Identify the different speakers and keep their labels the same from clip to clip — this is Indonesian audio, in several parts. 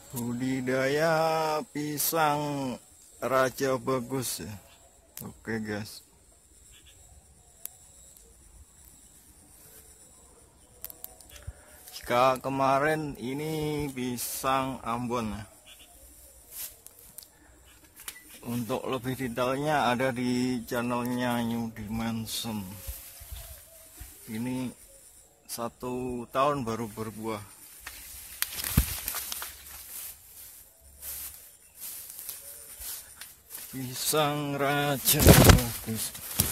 Speaker 1: Budidaya pisang raja bagus ya. Oke guys. Jika kemarin ini pisang Ambon ya. Untuk lebih detailnya ada di channelnya New Dimension. Ini 1 tahun baru berbuah. Pisang raja bagus.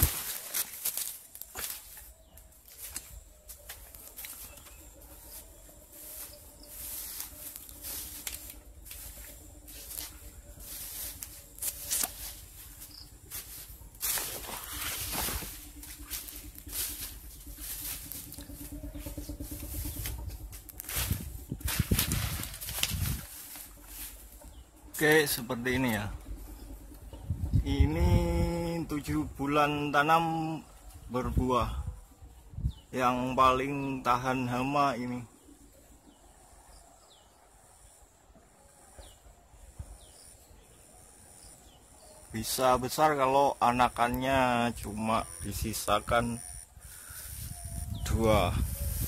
Speaker 1: Oke, seperti ini ya. Ini 7 bulan tanam berbuah. Yang paling tahan hama ini. Bisa besar kalau anakannya cuma disisakan 2.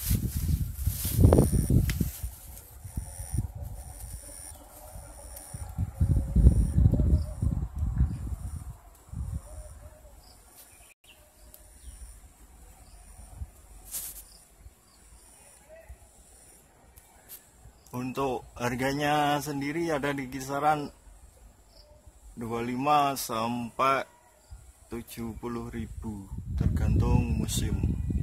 Speaker 1: Untuk harganya sendiri ada di kisaran 25 sampai 70.000 tergantung musim.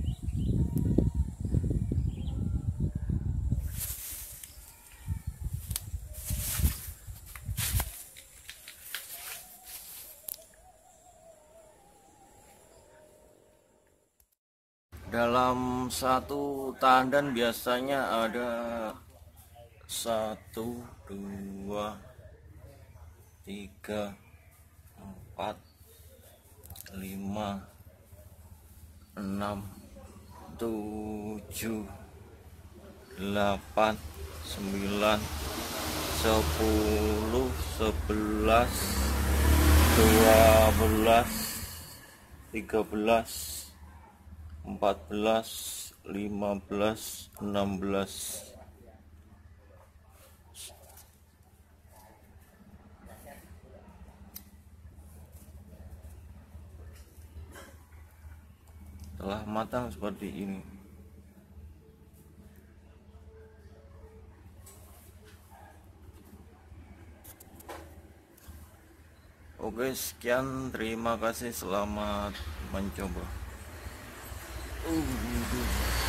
Speaker 1: Dalam satu tandan biasanya ada 1, 2, 3, 4, 5, 6, 7, 8, 9, 10, 11, 12, 13, 14, 15, 16. Telah matang seperti ini. Oke, sekian, terima kasih, selamat mencoba.